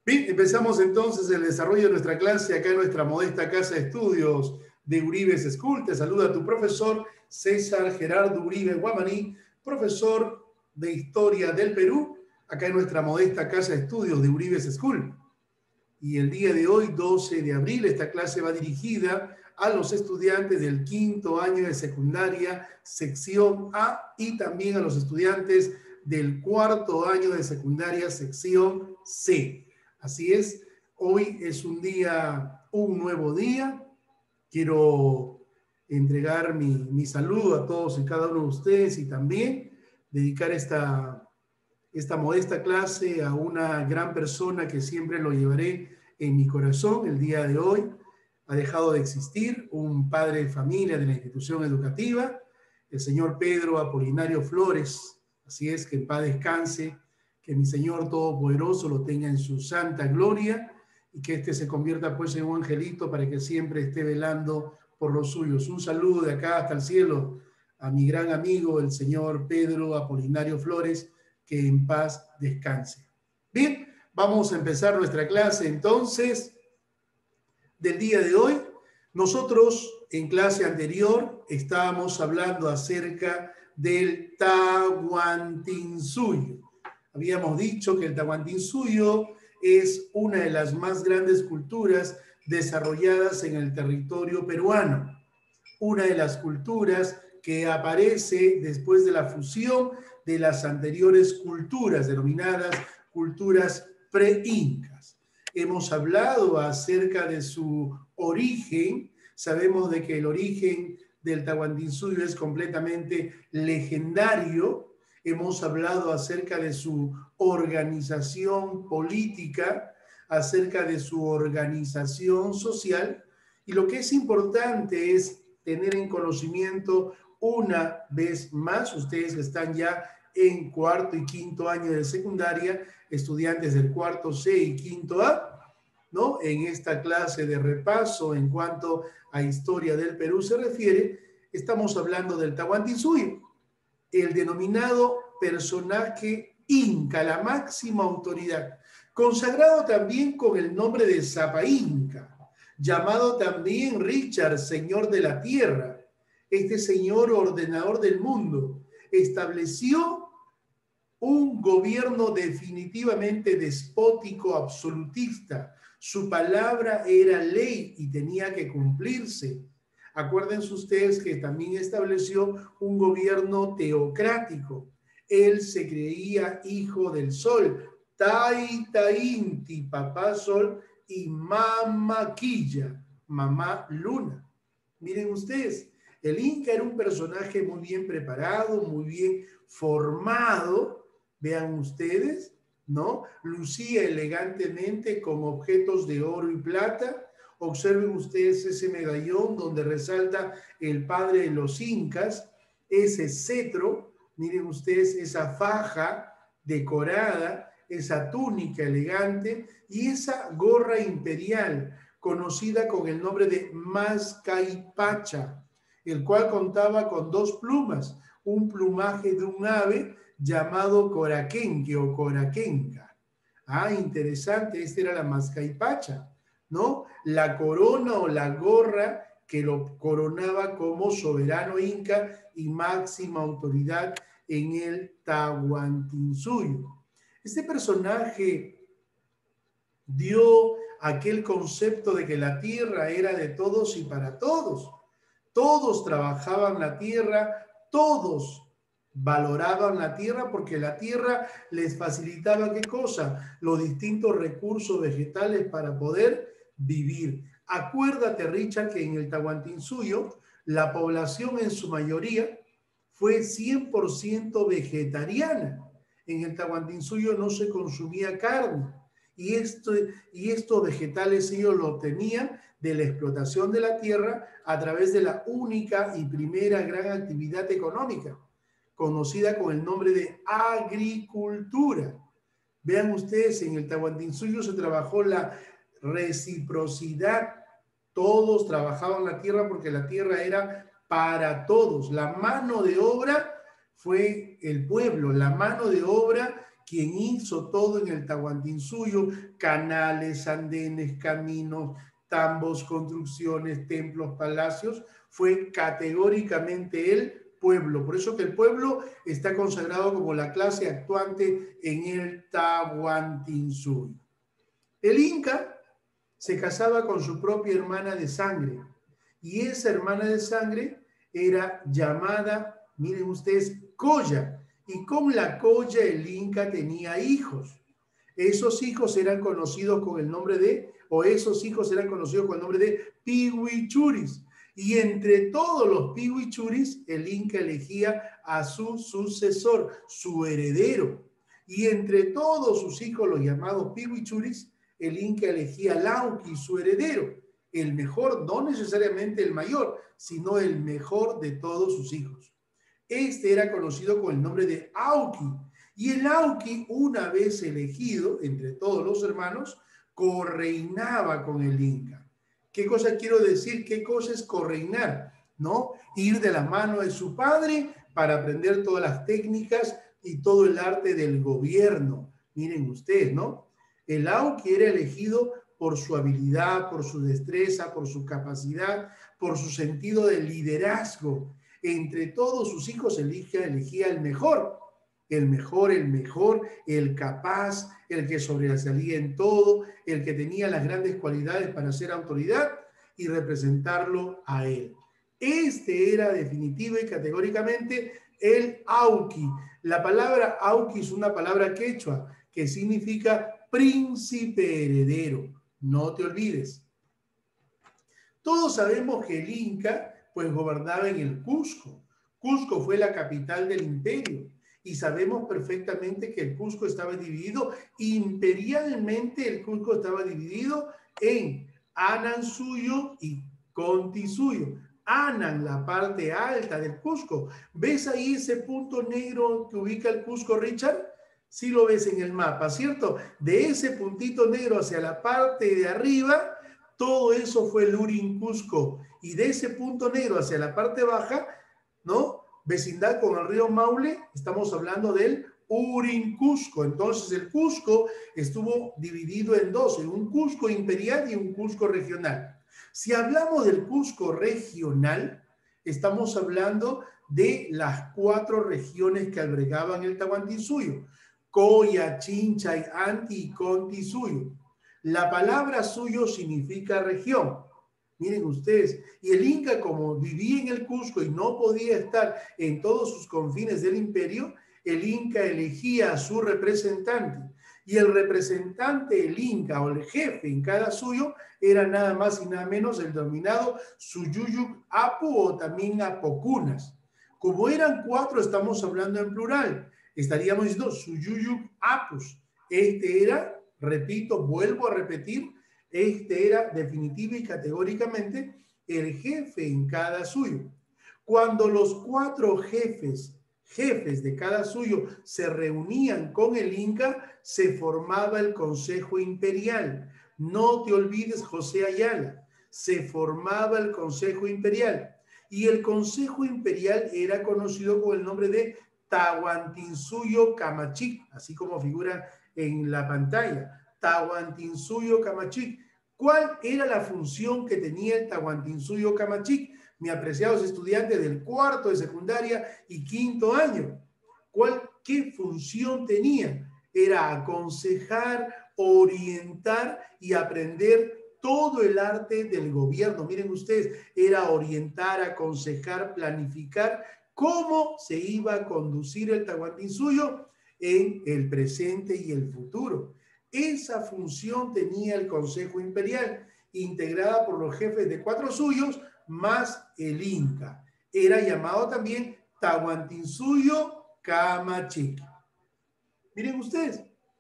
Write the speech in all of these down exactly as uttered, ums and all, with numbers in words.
Bien, empezamos entonces el desarrollo de nuestra clase acá en nuestra modesta casa de estudios de Uribe School. Te saluda tu profesor César Gerardo Uribe Guamaní, profesor de Historia del Perú, acá en nuestra modesta casa de estudios de Uribe School. Y el día de hoy, doce de abril, esta clase va dirigida a los estudiantes del quinto año de secundaria, sección A, y también a los estudiantes del cuarto año de secundaria, sección C. Así es, hoy es un día, un nuevo día. Quiero entregar mi, mi saludo a todos y cada uno de ustedes y también dedicar esta, esta modesta clase a una gran persona que siempre lo llevaré en mi corazón. El día de hoy ha dejado de existir un padre de familia de la institución educativa, el señor Pedro Apolinario Flores. Así es, que en paz descanse, que mi Señor Todopoderoso lo tenga en su santa gloria y que éste se convierta pues en un angelito para que siempre esté velando por los suyos. Un saludo de acá hasta el cielo a mi gran amigo, el señor Pedro Apolinario Flores, que en paz descanse. Bien, vamos a empezar nuestra clase entonces del día de hoy. Nosotros en clase anterior estábamos hablando acerca del Tahuantinsuyo. Habíamos dicho que el Tahuantinsuyo es una de las más grandes culturas desarrolladas en el territorio peruano. Una de las culturas que aparece después de la fusión de las anteriores culturas, denominadas culturas pre-incas. Hemos hablado acerca de su origen. Sabemos de que el origen del Tahuantinsuyo es completamente legendario. Hemos hablado acerca de su organización política, acerca de su organización social, y lo que es importante es tener en conocimiento una vez más, ustedes que están ya en cuarto y quinto año de secundaria, estudiantes del cuarto C y quinto A, ¿no? En esta clase de repaso en cuanto a historia del Perú se refiere, estamos hablando del Tahuantinsuyo, el denominado personaje inca, la máxima autoridad, consagrado también con el nombre de Sapa Inca, llamado también Richard, señor de la tierra. Este señor ordenador del mundo estableció un gobierno definitivamente despótico, absolutista. Su palabra era ley y tenía que cumplirse. Acuérdense ustedes que también estableció un gobierno teocrático. Él se creía hijo del sol, Taita Inti, papá sol, y mamá Quilla, mamá luna. Miren ustedes, el Inca era un personaje muy bien preparado, muy bien formado, vean ustedes, ¿no? Lucía elegantemente con objetos de oro y plata. Observen ustedes ese medallón donde resalta el padre de los incas, ese cetro, miren ustedes esa faja decorada, esa túnica elegante y esa gorra imperial conocida con el nombre de Mascaipacha, el cual contaba con dos plumas, un plumaje de un ave llamado coraquenque o coraquenca. Ah, interesante, esta era la Mascaipacha, ¿no? La corona o la gorra que lo coronaba como soberano inca y máxima autoridad en el Tahuantinsuyo. Este personaje dio aquel concepto de que la tierra era de todos y para todos. Todos trabajaban la tierra, todos valoraban la tierra porque la tierra les facilitaba ¿qué cosa? Los distintos recursos vegetales para poder vivir. Acuérdate, Richard, que en el Tahuantinsuyo la población en su mayoría fue cien por ciento vegetariana. En el Tahuantinsuyo no se consumía carne y, esto, y estos vegetales ellos lo obtenían de la explotación de la tierra a través de la única y primera gran actividad económica, conocida con el nombre de agricultura. Vean ustedes, en el Tahuantinsuyo se trabajó la reciprocidad. Todos trabajaban la tierra porque la tierra era para todos. La mano de obra fue el pueblo, la mano de obra quien hizo todo en el Tahuantinsuyo, canales, andenes, caminos, tambos, construcciones, templos, palacios, fue categóricamente el pueblo. Por eso que el pueblo está consagrado como la clase actuante en el Tahuantinsuyo. El Inca se casaba con su propia hermana de sangre y esa hermana de sangre era llamada, miren ustedes, Colla, y con la Colla el Inca tenía hijos. Esos hijos eran conocidos con el nombre de, o esos hijos eran conocidos con el nombre de Pihuichuris. Y entre todos los Pihuichuris, el Inca elegía a su sucesor, su heredero. Y entre todos sus hijos, los llamados Pihuichuris, el Inca elegía a Lauqui, su heredero. El mejor, no necesariamente el mayor, sino el mejor de todos sus hijos. Este era conocido con el nombre de Auqui. Y el Auqui, una vez elegido entre todos los hermanos, correinaba con el Inca. ¿Qué cosa quiero decir? ¿Qué cosa es correinar? ¿No? Ir de la mano de su padre para aprender todas las técnicas y todo el arte del gobierno. Miren ustedes, ¿no? El Auqui era elegido por su habilidad, por su destreza, por su capacidad, por su sentido de liderazgo. Entre todos sus hijos elegía, elegía el mejor. El mejor, el mejor, el capaz, el que sobresalía en todo, el que tenía las grandes cualidades para ser autoridad y representarlo a él. Este era definitiva y categóricamente el Auqui. La palabra Auqui es una palabra quechua que significa príncipe heredero. No te olvides. Todos sabemos que el Inca pues gobernaba en el Cusco. Cusco fue la capital del imperio. Y sabemos perfectamente que el Cusco estaba dividido, imperialmente el Cusco estaba dividido en Anansuyo y Contisuyo. Anan, la parte alta del Cusco. ¿Ves ahí ese punto negro que ubica el Cusco, Richard? Sí lo ves en el mapa, ¿cierto? De ese puntito negro hacia la parte de arriba, todo eso fue el Urin Cusco. Y de ese punto negro hacia la parte baja, ¿no? Vecindad con el río Maule, estamos hablando del Urin Cusco. Entonces el Cusco estuvo dividido en dos, en un Cusco imperial y un Cusco regional. Si hablamos del Cusco regional, estamos hablando de las cuatro regiones que albergaban el Tahuantinsuyo: Coya, Chinchay, Anti y Contisuyo. La palabra suyo significa región. Miren ustedes, y el Inca, como vivía en el Cusco y no podía estar en todos sus confines del imperio, el Inca elegía a su representante. Y el representante, el Inca o el jefe en cada suyo, era nada más y nada menos el denominado Suyuyuc Apu o también Apocunas. Como eran cuatro, estamos hablando en plural. Estaríamos diciendo Suyuyuc Apus. Este era, repito, vuelvo a repetir, este era definitiva y categóricamente el jefe en cada suyo. Cuando los cuatro jefes, jefes de cada suyo se reunían con el Inca, se formaba el Consejo Imperial. No te olvides, José Ayala, se formaba el Consejo Imperial. Y el Consejo Imperial era conocido con el nombre de Tahuantinsuyo Camachic, así como figura en la pantalla. Tahuantinsuyo Camachic. ¿Cuál era la función que tenía el Tahuantinsuyo Camachic? Mis apreciados estudiantes del cuarto de secundaria y quinto año. ¿Cuál, qué función tenía? Era aconsejar, orientar y aprender todo el arte del gobierno. Miren ustedes, era orientar, aconsejar, planificar cómo se iba a conducir el Tahuantinsuyo en el presente y el futuro. Esa función tenía el Consejo Imperial, integrada por los jefes de cuatro suyos, más el Inca. Era llamado también Tahuantinsuyo Camachic. Miren ustedes,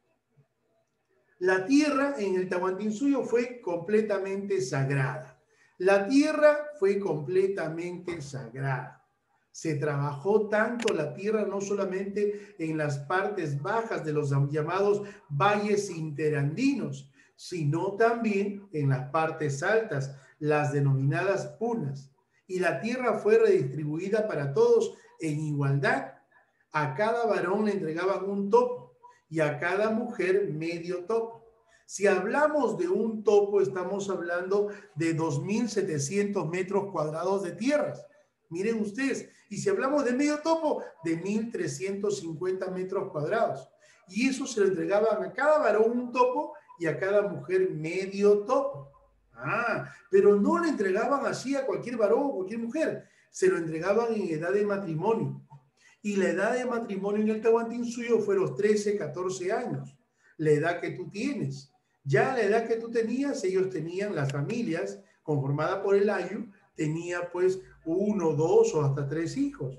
la tierra en el Tahuantinsuyo fue completamente sagrada. La tierra fue completamente sagrada. Se trabajó tanto la tierra no solamente en las partes bajas de los llamados valles interandinos, sino también en las partes altas, las denominadas punas. Y la tierra fue redistribuida para todos en igualdad. A cada varón le entregaban un topo y a cada mujer medio topo. Si hablamos de un topo, estamos hablando de dos mil setecientos metros cuadrados de tierras. Miren ustedes, y si hablamos de medio topo, de mil trescientos cincuenta metros cuadrados. Y eso se lo entregaban a cada varón un topo y a cada mujer medio topo. Ah, pero no le entregaban así a cualquier varón o cualquier mujer. Se lo entregaban en edad de matrimonio. Y la edad de matrimonio en el Tahuantinsuyo fue los trece, catorce años. La edad que tú tienes. Ya la edad que tú tenías, ellos tenían, las familias conformadas por el ayu, tenía pues uno, dos o hasta tres hijos.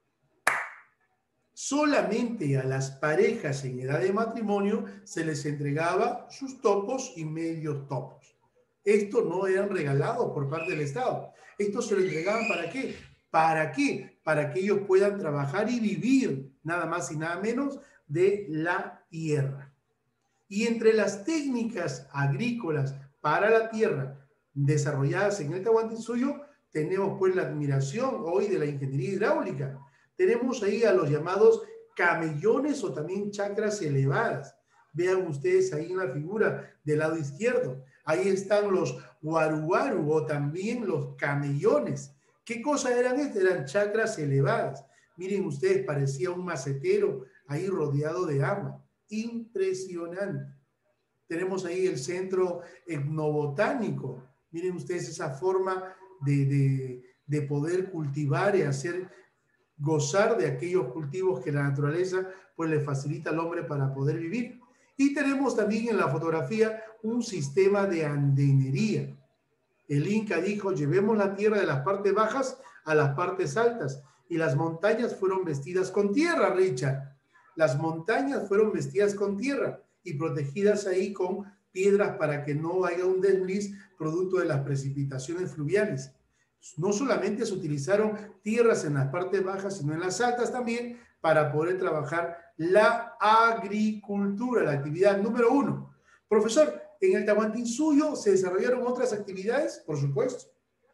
Solamente a las parejas en edad de matrimonio se les entregaba sus topos y medios topos. Estos no eran regalados por parte del Estado. Estos se lo entregaban ¿para qué? ¿Para qué? Para que ellos puedan trabajar y vivir, nada más y nada menos, de la tierra. Y entre las técnicas agrícolas para la tierra desarrolladas en el Tahuantinsuyo, tenemos pues la admiración hoy de la ingeniería hidráulica. Tenemos ahí a los llamados camellones o también chacras elevadas. Vean ustedes ahí en la figura del lado izquierdo. Ahí están los guaruguaru o también los camellones. ¿Qué cosas eran estas? Eran chacras elevadas. Miren ustedes, parecía un macetero ahí rodeado de agua. Impresionante. Tenemos ahí el centro etnobotánico. Miren ustedes esa forma de, de, de poder cultivar y hacer gozar de aquellos cultivos que la naturaleza pues le facilita al hombre para poder vivir. Y tenemos también en la fotografía un sistema de andenería. El Inca dijo, llevemos la tierra de las partes bajas a las partes altas. Y las montañas fueron vestidas con tierra, Richard. Las montañas fueron vestidas con tierra y protegidas ahí con piedras para que no haya un desliz producto de las precipitaciones fluviales. No solamente se utilizaron tierras en las partes bajas, sino en las altas también para poder trabajar la agricultura, la actividad número uno. Profesor, ¿en el Tahuantinsuyo se desarrollaron otras actividades? Por supuesto.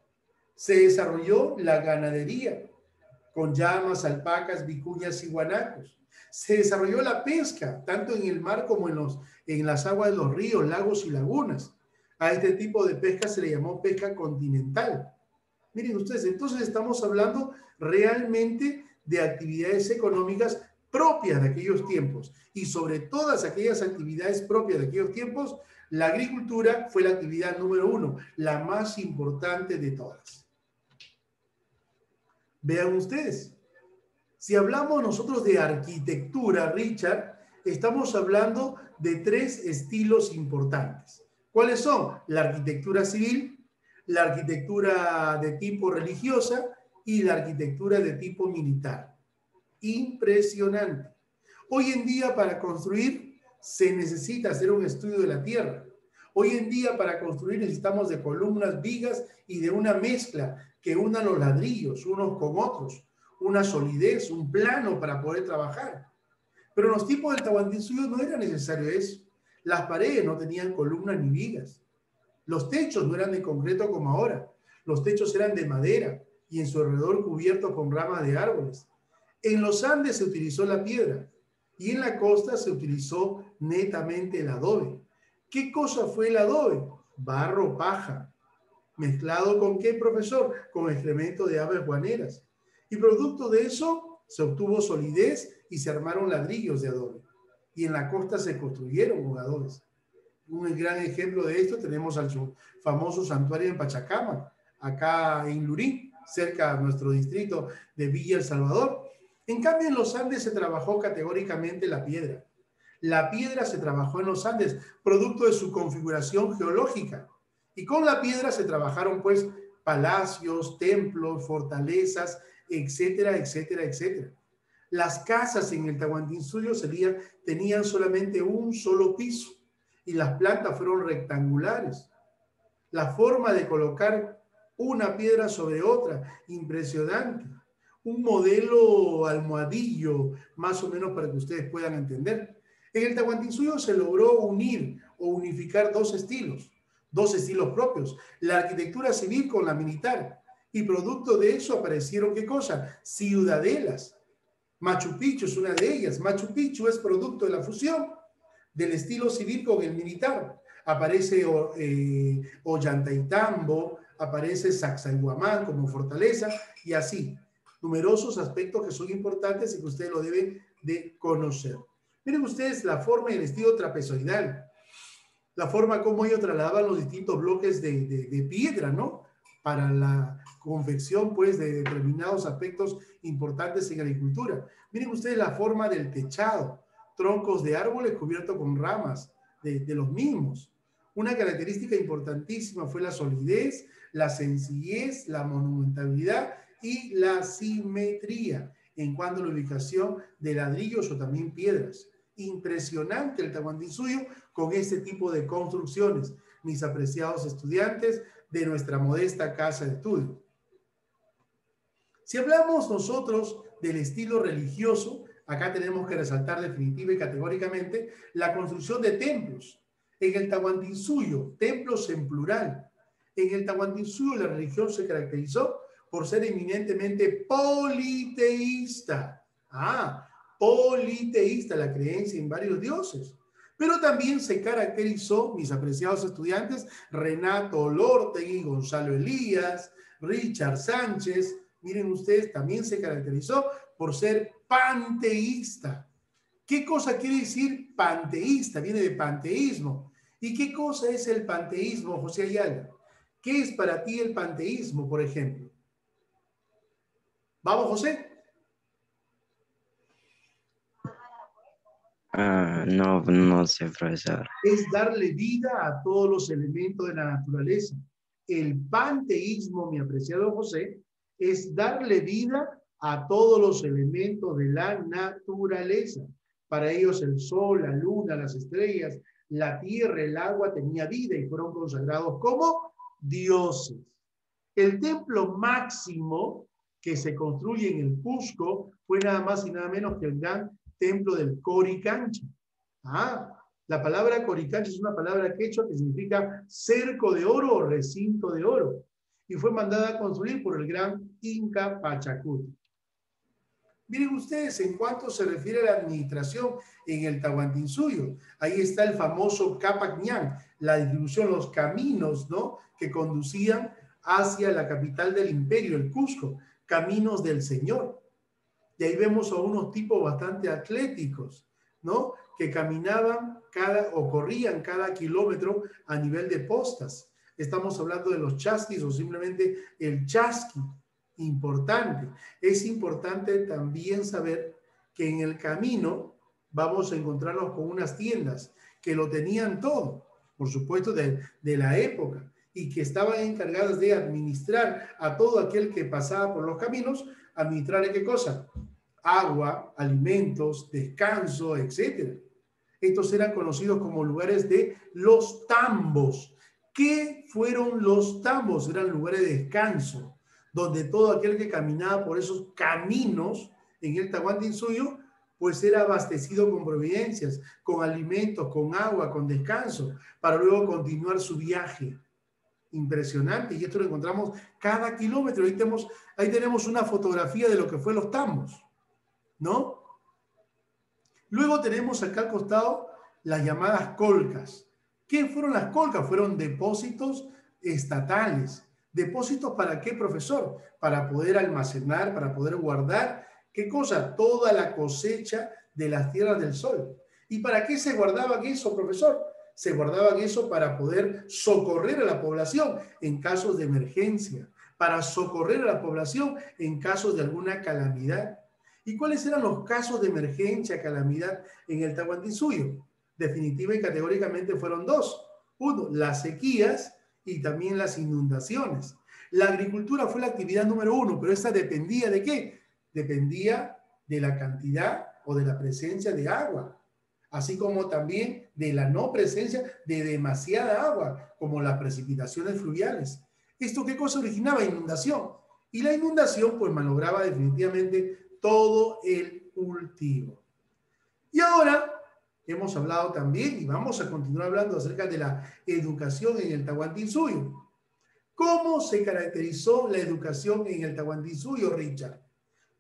Se desarrolló la ganadería con llamas, alpacas, vicuñas y guanacos. Se desarrolló la pesca, tanto en el mar como en, los, en las aguas de los ríos, lagos y lagunas. A este tipo de pesca se le llamó pesca continental. Miren ustedes, entonces estamos hablando realmente de actividades económicas propias de aquellos tiempos. Y sobre todas aquellas actividades propias de aquellos tiempos, la agricultura fue la actividad número uno, la más importante de todas. Vean ustedes, si hablamos nosotros de arquitectura, Richard, estamos hablando de tres estilos importantes. ¿Cuáles son? La arquitectura civil, la arquitectura de tipo religiosa y la arquitectura de tipo militar. Impresionante. Hoy en día para construir se necesita hacer un estudio de la tierra. Hoy en día para construir necesitamos de columnas, vigas y de una mezcla que una los ladrillos unos con otros, una solidez, un plano para poder trabajar. Pero en los tiempos del Tahuantinsuyo no era necesario eso. Las paredes no tenían columnas ni vigas. Los techos no eran de concreto como ahora. Los techos eran de madera y en su alrededor cubiertos con ramas de árboles. En los Andes se utilizó la piedra y en la costa se utilizó netamente el adobe. ¿Qué cosa fue el adobe? Barro, paja. ¿Mezclado con qué, profesor? Con excremento de aves guaneras. Y producto de eso se obtuvo solidez y se armaron ladrillos de adobe. Y en la costa se construyeron con adobes. Un gran ejemplo de esto tenemos al famoso santuario en Pachacama, acá en Lurín, cerca de nuestro distrito de Villa El Salvador. En cambio, en los Andes se trabajó categóricamente la piedra. La piedra se trabajó en los Andes, producto de su configuración geológica. Y con la piedra se trabajaron, pues, palacios, templos, fortalezas, etcétera, etcétera, etcétera. Las casas en el Tahuantinsuyo tenían solamente un solo piso y las plantas fueron rectangulares. La forma de colocar una piedra sobre otra, impresionante. Un modelo almohadillo, más o menos para que ustedes puedan entender. En el Tahuantinsuyo se logró unir o unificar dos estilos, dos estilos propios, la arquitectura civil con la militar. Y producto de eso aparecieron, ¿qué cosa? Ciudadelas. Machu Picchu es una de ellas. Machu Picchu es producto de la fusión del estilo civil con el militar. Aparece eh, Ollantaytambo, aparece Sacsayhuamán como fortaleza y así. Numerosos aspectos que son importantes y que ustedes lo deben de conocer. Miren ustedes la forma y el estilo trapezoidal. La forma como ellos trasladaban los distintos bloques de, de, de piedra, ¿no? Para la confección, pues, de determinados aspectos importantes en agricultura. Miren ustedes la forma del techado. Troncos de árboles cubiertos con ramas de, de los mismos. Una característica importantísima fue la solidez, la sencillez, la monumentalidad y la simetría en cuanto a la ubicación de ladrillos o también piedras. Impresionante el Tahuantinsuyo con este tipo de construcciones, mis apreciados estudiantes de nuestra modesta casa de estudio. Si hablamos nosotros del estilo religioso, acá tenemos que resaltar definitiva y categóricamente la construcción de templos. En el Tahuantinsuyo, templos en plural. En el Tahuantinsuyo la religión se caracterizó por ser eminentemente politeísta. Ah, politeísta, la creencia en varios dioses. Pero también se caracterizó, mis apreciados estudiantes, Renato Olórtegui, Gonzalo Elías, Richard Sánchez, miren ustedes, también se caracterizó por ser panteísta. ¿Qué cosa quiere decir panteísta? Viene de panteísmo. ¿Y qué cosa es el panteísmo, José Ayala? ¿Qué es para ti el panteísmo, por ejemplo? ¿Vamos, José? Uh, no, no sé, profesor. Es darle vida a todos los elementos de la naturaleza. El panteísmo, mi apreciado José, es darle vida a todos los elementos de la naturaleza. Para ellos el sol, la luna, las estrellas, la tierra, el agua tenía vida y fueron consagrados como dioses. El templo máximo que se construye en el Cusco fue nada más y nada menos que el gran templo del Coricancha. Ah, la palabra Coricancha es una palabra quechua que significa cerco de oro o recinto de oro y fue mandada a construir por el gran Inca Pachacuti. Miren ustedes, en cuanto se refiere a la administración en el Tahuantinsuyo, ahí está el famoso Capac Ñan, la distribución, los caminos, ¿no?, que conducían hacia la capital del imperio, el Cusco, caminos del Señor. Y ahí vemos a unos tipos bastante atléticos, ¿no?, que caminaban cada o corrían cada kilómetro a nivel de postas. Estamos hablando de los chasquis o simplemente el chasqui. Importante. Es importante también saber que en el camino vamos a encontrarnos con unas tiendas que lo tenían todo, por supuesto, de, de la época, y que estaban encargadas de administrar a todo aquel que pasaba por los caminos, administrar ¿qué cosa? Agua, alimentos, descanso, etcétera. Estos eran conocidos como lugares de los tambos. ¿Qué fueron los tambos? Eran lugares de descanso, donde todo aquel que caminaba por esos caminos en el Tahuantinsuyo, pues era abastecido con providencias, con alimentos, con agua, con descanso, para luego continuar su viaje. Impresionante, y esto lo encontramos cada kilómetro. Ahí tenemos, ahí tenemos una fotografía de lo que fue los tambos, ¿no? Luego tenemos acá al costado las llamadas colcas. ¿Qué fueron las colcas? Fueron depósitos estatales. ¿Depósitos para qué, profesor? Para poder almacenar, para poder guardar, ¿qué cosa? Toda la cosecha de las tierras del sol. ¿Y para qué se guardaba eso, profesor? Se guardaba eso para poder socorrer a la población en casos de emergencia, para socorrer a la población en casos de alguna calamidad. ¿Y cuáles eran los casos de emergencia, calamidad en el Tahuantinsuyo? Definitiva y categóricamente fueron dos. Uno, las sequías y también las inundaciones. La agricultura fue la actividad número uno, pero esta dependía ¿de qué? Dependía de la cantidad o de la presencia de agua, así como también de la no presencia de demasiada agua, como las precipitaciones fluviales. ¿Esto qué cosa originaba? Inundación. Y la inundación pues malograba definitivamente todo el cultivo. Y ahora hemos hablado también y vamos a continuar hablando acerca de la educación en el Tahuantinsuyo. ¿Cómo se caracterizó la educación en el Tahuantinsuyo, Richard?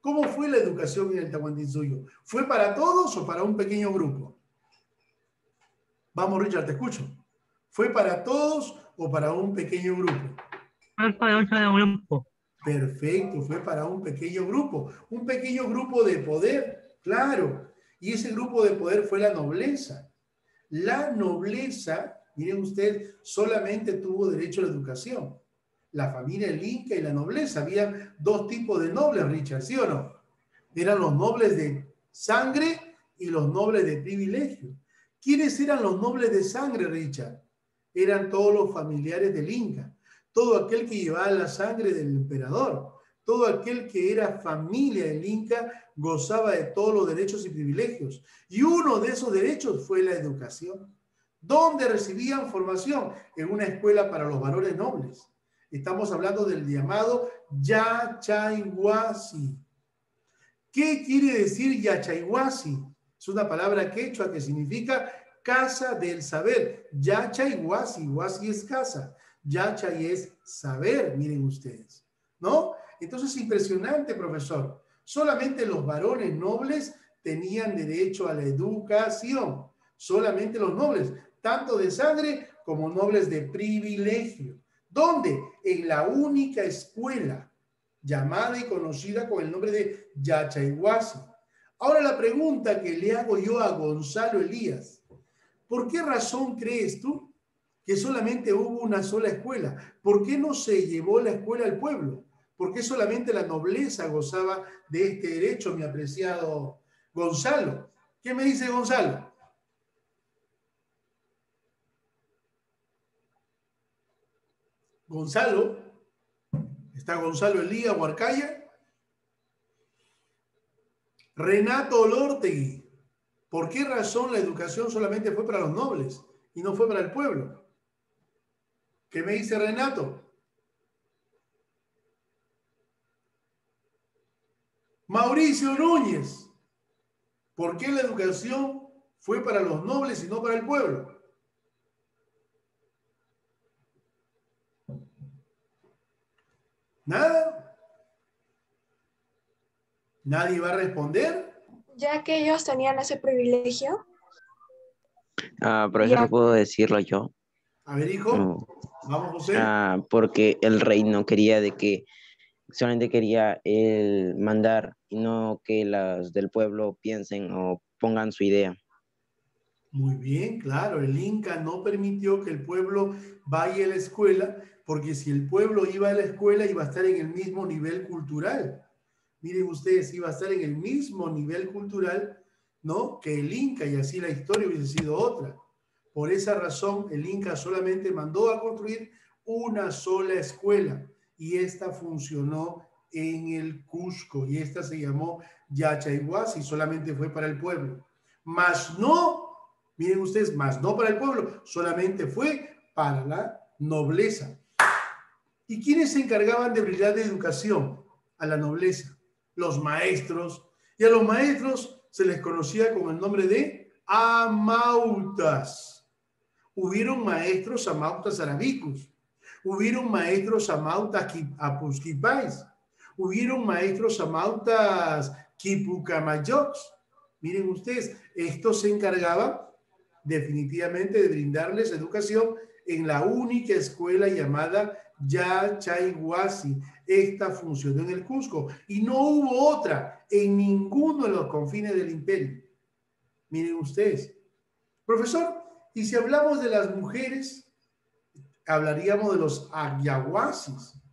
¿Cómo fue la educación en el Tahuantinsuyo? ¿Fue para todos o para un pequeño grupo? Vamos, Richard, te escucho. ¿Fue para todos o para un pequeño grupo? Fue para un solo grupo. Perfecto, fue para un pequeño grupo. Un pequeño grupo de poder, claro. Y ese grupo de poder fue la nobleza. La nobleza, miren ustedes, solamente tuvo derecho a la educación. La familia el Inca y la nobleza. Había dos tipos de nobles, Richard, ¿sí o no? Eran los nobles de sangre y los nobles de privilegio. ¿Quiénes eran los nobles de sangre, Richard? Eran todos los familiares del Inca. Todo aquel que llevaba la sangre del emperador. Todo aquel que era familia del Inca gozaba de todos los derechos y privilegios. Y uno de esos derechos fue la educación. ¿Dónde recibían formación? En una escuela para los varones nobles. Estamos hablando del llamado Yachayhuasi. ¿Qué quiere decir Yachayhuasi? Es una palabra quechua que significa casa del saber. Yachayhuasi, huasi es casa. Yachay es saber, miren ustedes, ¿no? Entonces, impresionante, profesor. Solamente los varones nobles tenían derecho a la educación. Solamente los nobles, tanto de sangre como nobles de privilegio. ¿Dónde? En la única escuela llamada y conocida con el nombre de Yachayhuasi. Ahora la pregunta que le hago yo a Gonzalo Elías. ¿Por qué razón crees tú que solamente hubo una sola escuela? ¿Por qué no se llevó la escuela al pueblo? ¿Por qué solamente la nobleza gozaba de este derecho, mi apreciado Gonzalo? ¿Qué me dice Gonzalo? Gonzalo, ¿está Gonzalo Elías Huarcaya? Renato Olortegui, ¿por qué razón la educación solamente fue para los nobles y no fue para el pueblo? ¿Qué me dice Renato? Mauricio Núñez, ¿por qué la educación fue para los nobles y no para el pueblo? ¿Nada? ¿Nadie va a responder? Ya que ellos tenían ese privilegio. Ah, profesor, Ya. ¿no puedo decirlo yo? A ver, hijo. No. Vamos, José. Ah, porque el rey no quería de que, solamente quería él mandar y no que las del pueblo piensen o pongan su idea. Muy bien, claro, el Inca no permitió que el pueblo vaya a la escuela, porque si el pueblo iba a la escuela iba a estar en el mismo nivel cultural. Miren ustedes, iba a estar en el mismo nivel cultural, ¿no?, que el Inca, y así la historia hubiese sido otra. Por esa razón, el Inca solamente mandó a construir una sola escuela, y esta funcionó en el Cusco, y esta se llamó Yachayhuasi, solamente fue para el pueblo. Mas no... Miren ustedes, más no para el pueblo, solamente fue para la nobleza. ¿Y quiénes se encargaban de brindar de educación a la nobleza? Los maestros. Y a los maestros se les conocía con el nombre de amautas. Hubieron maestros amautas arabicus. Hubieron maestros amautas apusquipais. Hubieron maestros amautas quipucamayocs. Miren ustedes, estos se encargaban definitivamente de brindarles educación en la única escuela llamada Yachayhuasi. Esta funcionó en el Cusco y no hubo otra en ninguno de los confines del imperio. Miren ustedes. Profesor, y si hablamos de las mujeres, hablaríamos de los agyahuasis.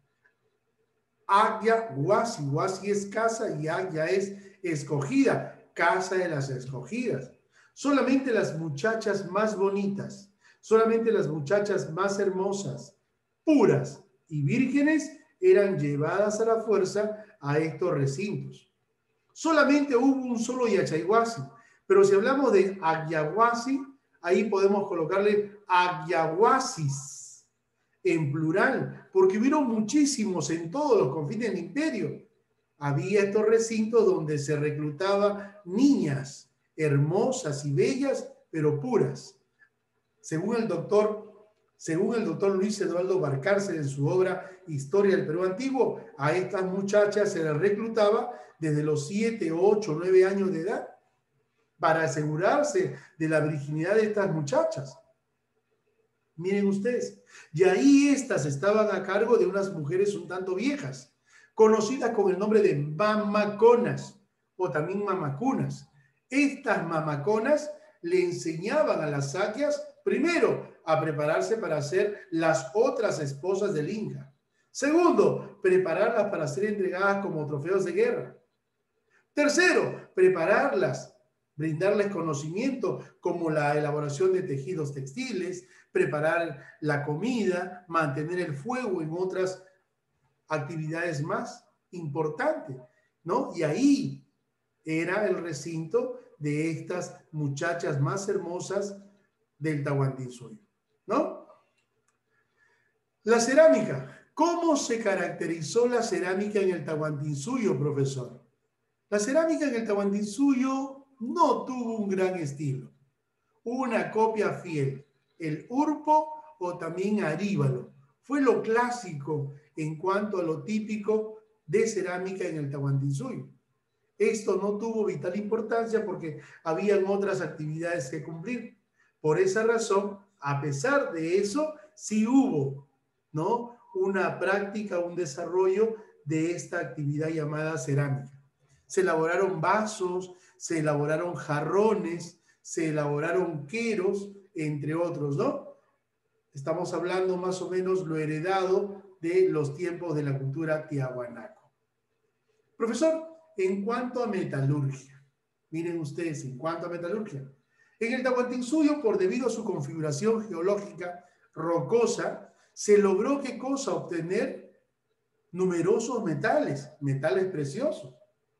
Agyahuasi, huasi es casa y agya es escogida, casa de las escogidas. Solamente las muchachas más bonitas, solamente las muchachas más hermosas, puras y vírgenes eran llevadas a la fuerza a estos recintos. Solamente hubo un solo Yachayhuasi, pero si hablamos de agyahuasi, ahí podemos colocarle agyahuasis en plural, porque hubieron muchísimos en todos los confines del imperio. Había estos recintos donde se reclutaba niñas hermosas y bellas, pero puras. Según el doctor Según el doctor Luis Eduardo Barcárcel en su obra Historia del Perú Antiguo, a estas muchachas se les reclutaba desde los siete, ocho, nueve años de edad para asegurarse de la virginidad de estas muchachas. Miren ustedes, y ahí estas estaban a cargo de unas mujeres un tanto viejas, conocidas con el nombre de mamaconas o también mamacunas. Estas mamaconas le enseñaban a las saquias, primero, a prepararse para ser las otras esposas del Inca. Segundo, prepararlas para ser entregadas como trofeos de guerra. Tercero, prepararlas, brindarles conocimiento como la elaboración de tejidos textiles, preparar la comida, mantener el fuego en otras actividades más importantes, ¿no? Y ahí era el recinto de estas muchachas más hermosas del Tahuantinsuyo, ¿no? La cerámica. ¿Cómo se caracterizó la cerámica en el Tahuantinsuyo, profesor? La cerámica en el Tahuantinsuyo no tuvo un gran estilo. Una copia fiel, el urpo o también aríbalo. Fue lo clásico en cuanto a lo típico de cerámica en el Tahuantinsuyo. Esto no tuvo vital importancia porque habían otras actividades que cumplir. Por esa razón, a pesar de eso, sí hubo, ¿no?, una práctica, un desarrollo de esta actividad llamada cerámica. Se elaboraron vasos, se elaboraron jarrones, se elaboraron queros, entre otros, ¿no? Estamos hablando más o menos lo heredado de los tiempos de la cultura tiahuanaco. Profesor, en cuanto a metalurgia, miren ustedes, en cuanto a metalurgia, en el Tahuantinsuyo, por debido a su configuración geológica rocosa, se logró, ¿qué cosa? Obtener numerosos metales, metales preciosos,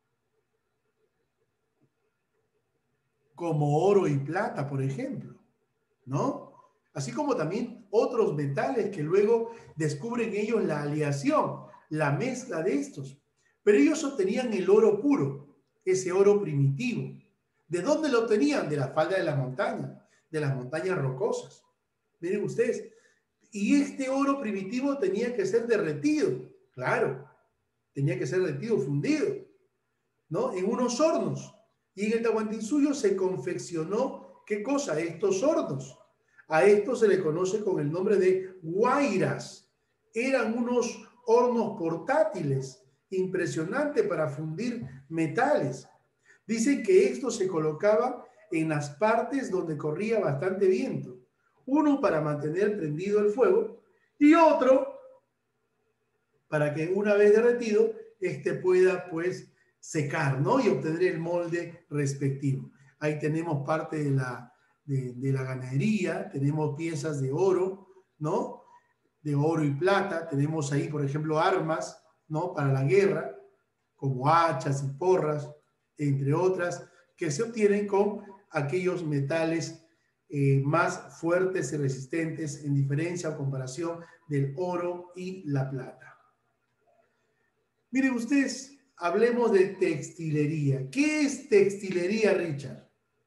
como oro y plata, por ejemplo, ¿no? Así como también otros metales que luego descubren ellos la aleación, la mezcla de estos. Pero ellos obtenían el oro puro, ese oro primitivo. ¿De dónde lo obtenían? De la falda de la montaña, de las montañas rocosas. Miren ustedes, y este oro primitivo tenía que ser derretido, claro, tenía que ser derretido, fundido, ¿no?, en unos hornos. Y en el Tahuantinsuyo se confeccionó, ¿qué cosa? Estos hornos. A esto se le conoce con el nombre de huayras. Eran unos hornos portátiles, impresionantes para fundir metales. Dicen que esto se colocaba en las partes donde corría bastante viento. Uno para mantener prendido el fuego y otro para que una vez derretido, este pueda pues secar, ¿no?, y obtener el molde respectivo. Ahí tenemos parte de la, de, de la ganadería, tenemos piezas de oro, ¿no?, de oro y plata. Tenemos ahí, por ejemplo, armas, ¿no?, para la guerra, como hachas y porras, entre otras, que se obtienen con aquellos metales eh, más fuertes y resistentes en diferencia o comparación del oro y la plata. Miren ustedes, hablemos de textilería. ¿Qué es textilería, Richard?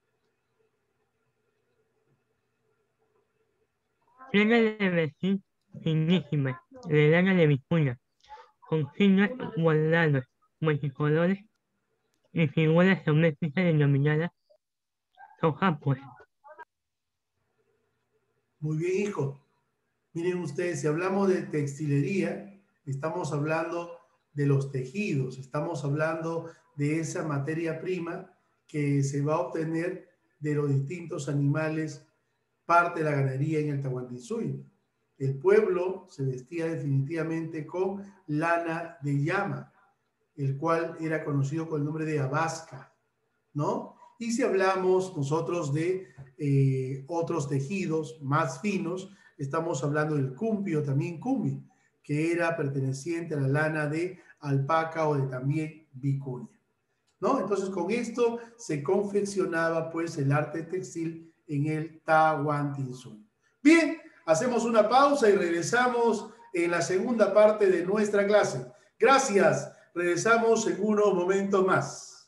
Prenda de vestir finísima, de lana de vicuña, con signos bordados, multicolores y figuras geométricas denominadas sojapos. Muy bien, hijo. Miren ustedes, si hablamos de textilería, estamos hablando de los tejidos, estamos hablando de esa materia prima que se va a obtener de los distintos animales, parte de la ganadería en el Tahuantinsuyo. El pueblo se vestía definitivamente con lana de llama, el cual era conocido con el nombre de abasca, ¿no? Y si hablamos nosotros de eh, otros tejidos más finos, estamos hablando del cumpio, también cumbi, que era perteneciente a la lana de alpaca o de también vicuña, ¿no? Entonces, con esto se confeccionaba pues el arte textil en el Tahuantinsuyo. Bien, hacemos una pausa y regresamos en la segunda parte de nuestra clase. Gracias. Regresamos en unos momentos más.